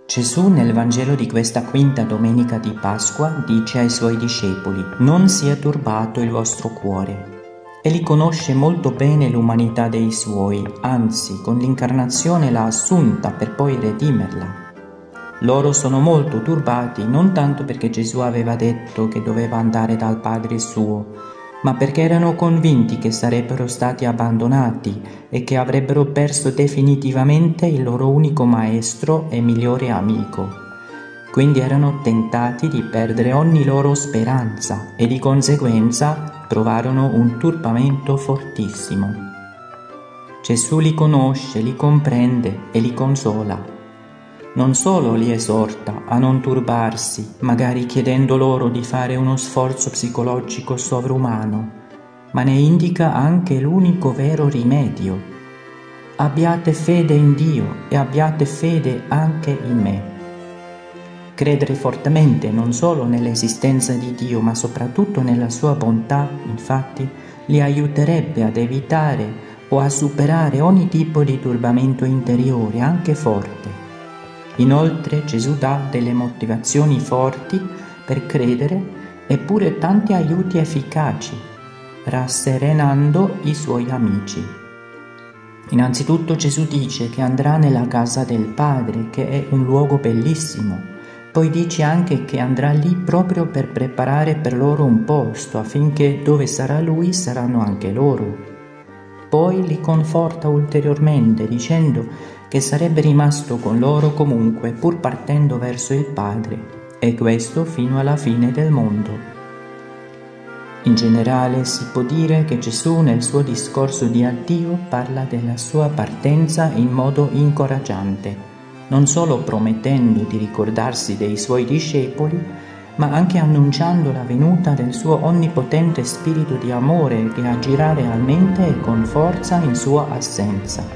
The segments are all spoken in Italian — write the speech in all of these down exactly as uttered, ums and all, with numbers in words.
Gesù nel Vangelo di questa quinta domenica di Pasqua dice ai suoi discepoli: «Non sia turbato il vostro cuore». Egli conosce molto bene l'umanità dei suoi, anzi con l'incarnazione l'ha assunta per poi redimerla. Loro sono molto turbati non tanto perché Gesù aveva detto che doveva andare dal Padre suo, ma perché erano convinti che sarebbero stati abbandonati e che avrebbero perso definitivamente il loro unico maestro e migliore amico. Quindi erano tentati di perdere ogni loro speranza e di conseguenza provarono un turbamento fortissimo. Gesù li conosce, li comprende e li consola. Non solo li esorta a non turbarsi, magari chiedendo loro di fare uno sforzo psicologico sovrumano, ma ne indica anche l'unico vero rimedio. Abbiate fede in Dio e abbiate fede anche in me. Credere fortemente non solo nell'esistenza di Dio, ma soprattutto nella sua bontà, infatti, li aiuterebbe ad evitare o a superare ogni tipo di turbamento interiore, anche forte. Inoltre Gesù dà delle motivazioni forti per credere e pure tanti aiuti efficaci, rasserenando i suoi amici. Innanzitutto Gesù dice che andrà nella casa del Padre, che è un luogo bellissimo. Poi dice anche che andrà lì proprio per preparare per loro un posto, affinché dove sarà Lui saranno anche loro. Poi li conforta ulteriormente dicendo che sarebbe rimasto con loro comunque pur partendo verso il Padre, e questo fino alla fine del mondo. In generale si può dire che Gesù nel suo discorso di addio parla della sua partenza in modo incoraggiante, non solo promettendo di ricordarsi dei suoi discepoli, ma anche annunciando la venuta del suo onnipotente spirito di amore che agirà realmente e con forza in sua assenza.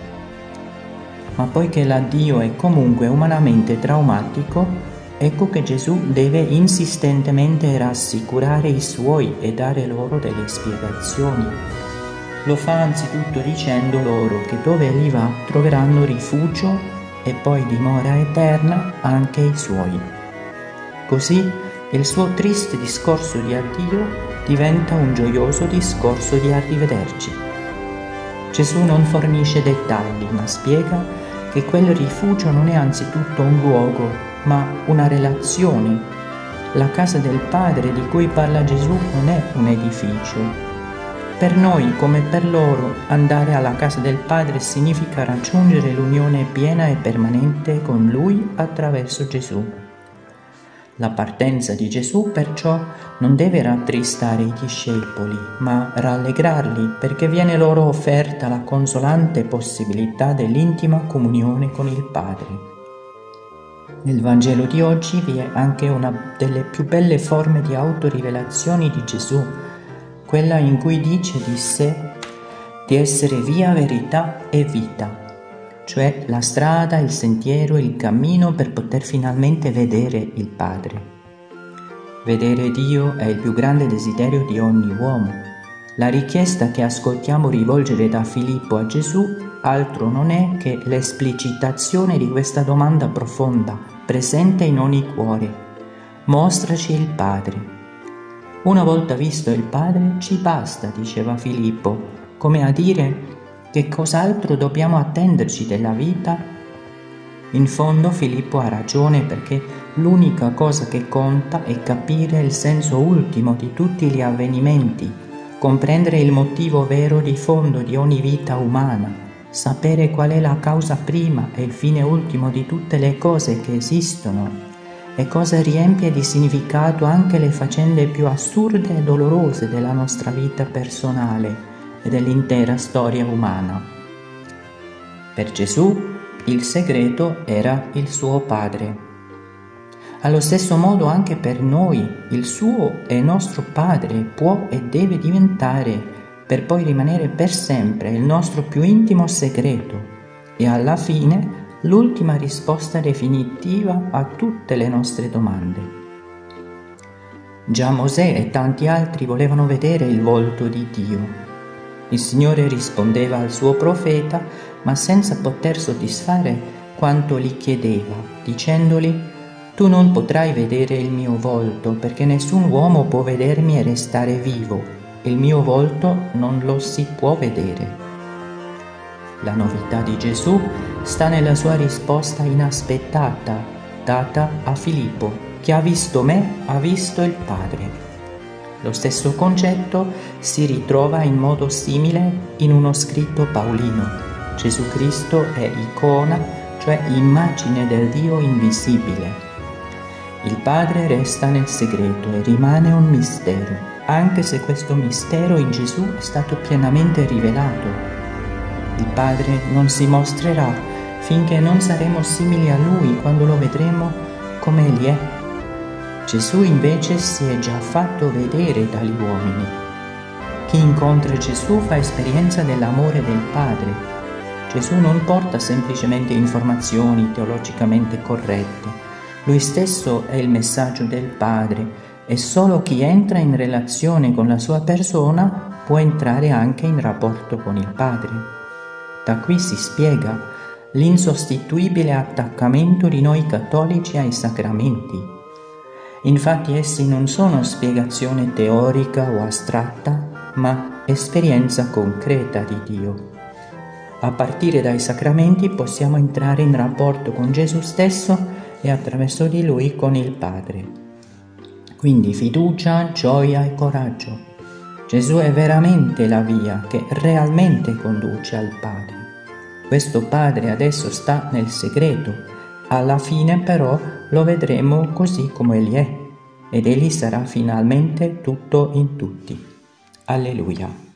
Ma poiché l'addio è comunque umanamente traumatico, ecco che Gesù deve insistentemente rassicurare i suoi e dare loro delle spiegazioni. Lo fa anzitutto dicendo loro che dove egli va troveranno rifugio e poi dimora eterna anche i suoi. Così il suo triste discorso di addio diventa un gioioso discorso di arrivederci. Gesù non fornisce dettagli, ma spiega che quel rifugio non è anzitutto un luogo, ma una relazione. La casa del Padre di cui parla Gesù non è un edificio. Per noi, come per loro, andare alla casa del Padre significa raggiungere l'unione piena e permanente con Lui attraverso Gesù. La partenza di Gesù perciò non deve rattristare i discepoli, ma rallegrarli, perché viene loro offerta la consolante possibilità dell'intima comunione con il Padre. Nel Vangelo di oggi vi è anche una delle più belle forme di autorivelazioni di Gesù, quella in cui dice di sé di essere via, verità e vita, cioè la strada, il sentiero, il cammino per poter finalmente vedere il Padre. Vedere Dio è il più grande desiderio di ogni uomo. La richiesta che ascoltiamo rivolgere da Filippo a Gesù altro non è che l'esplicitazione di questa domanda profonda, presente in ogni cuore: mostraci il Padre. Una volta visto il Padre ci basta, diceva Filippo, come a dire: che cos'altro dobbiamo attenderci della vita? In fondo Filippo ha ragione, perché l'unica cosa che conta è capire il senso ultimo di tutti gli avvenimenti, comprendere il motivo vero di fondo di ogni vita umana, sapere qual è la causa prima e il fine ultimo di tutte le cose che esistono, e cosa riempie di significato anche le faccende più assurde e dolorose della nostra vita personale e dell'intera storia umana. Per Gesù il segreto era il suo Padre. Allo stesso modo anche per noi il suo e nostro Padre può e deve diventare, per poi rimanere per sempre, il nostro più intimo segreto e alla fine l'ultima risposta definitiva a tutte le nostre domande. Già Mosè e tanti altri volevano vedere il volto di Dio. Il Signore rispondeva al suo profeta, ma senza poter soddisfare quanto li chiedeva, dicendoli: tu non potrai vedere il mio volto, perché nessun uomo può vedermi e restare vivo. Il mio volto non lo si può vedere. La novità di Gesù sta nella sua risposta inaspettata, data a Filippo: chi ha visto me ha visto il Padre. Lo stesso concetto si ritrova in modo simile in uno scritto paolino. Gesù Cristo è icona, cioè immagine del Dio invisibile. Il Padre resta nel segreto e rimane un mistero, anche se questo mistero in Gesù è stato pienamente rivelato. Il Padre non si mostrerà finché non saremo simili a Lui quando lo vedremo come Egli è. Gesù invece si è già fatto vedere dagli uomini. Chi incontra Gesù fa esperienza dell'amore del Padre. Gesù non porta semplicemente informazioni teologicamente corrette. Lui stesso è il messaggio del Padre e solo chi entra in relazione con la sua persona può entrare anche in rapporto con il Padre. Da qui si spiega l'insostituibile attaccamento di noi cattolici ai sacramenti. Infatti essi non sono spiegazione teorica o astratta, ma esperienza concreta di Dio. A partire dai sacramenti possiamo entrare in rapporto con Gesù stesso e attraverso di Lui con il Padre. Quindi fiducia, gioia e coraggio. Gesù è veramente la via che realmente conduce al Padre. Questo Padre adesso sta nel segreto, alla fine però lo vedremo così come Egli è, ed Egli sarà finalmente tutto in tutti. Alleluia.